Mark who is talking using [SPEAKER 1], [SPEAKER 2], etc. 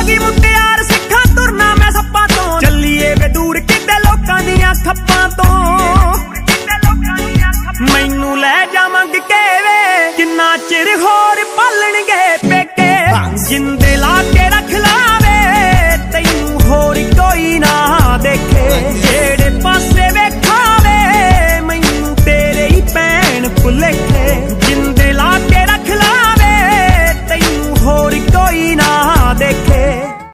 [SPEAKER 1] गई मुटियार सिखा तुरना मैं सप्पां तो चलिए वे दूर किते लोकां दियां खप्पां तो मैनू लै जा मंग के वे किन्ना चिर होर पालणगे पेके जिंदे ला के रख लावे तैनू होर कोई ना देखे जेड़े पासे वेखावे मैनू तेरे ही भैन भुले